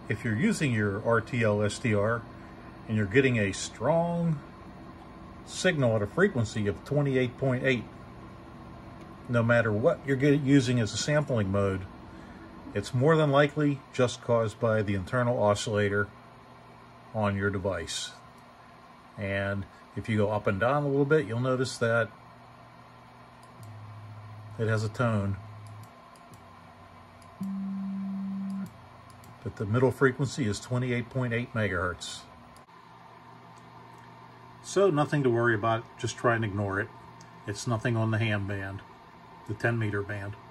if you're using your RTL-SDR and you're getting a strong signal at a frequency of 28.8, no matter what you're using as a sampling mode, it's more than likely just caused by the internal oscillator on your device. And if you go up and down a little bit, you'll notice that it has a tone. But the middle frequency is 28.8 megahertz. So nothing to worry about, just try and ignore it. It's nothing on the ham band, the 10 meter band.